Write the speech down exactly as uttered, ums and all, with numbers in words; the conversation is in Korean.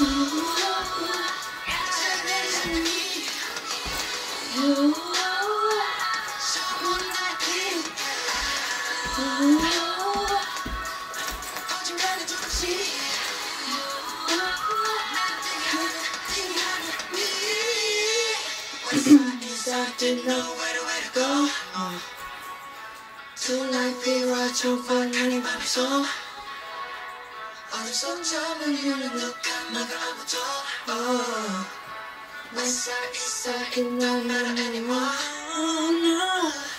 Didn't know where to, where to go. Tonight 필요하죠 방향이 맘에서 어디서 잡은 이유는 누가 막을 아무도 내 살 이 살 그날 말은 anymore. Oh, no.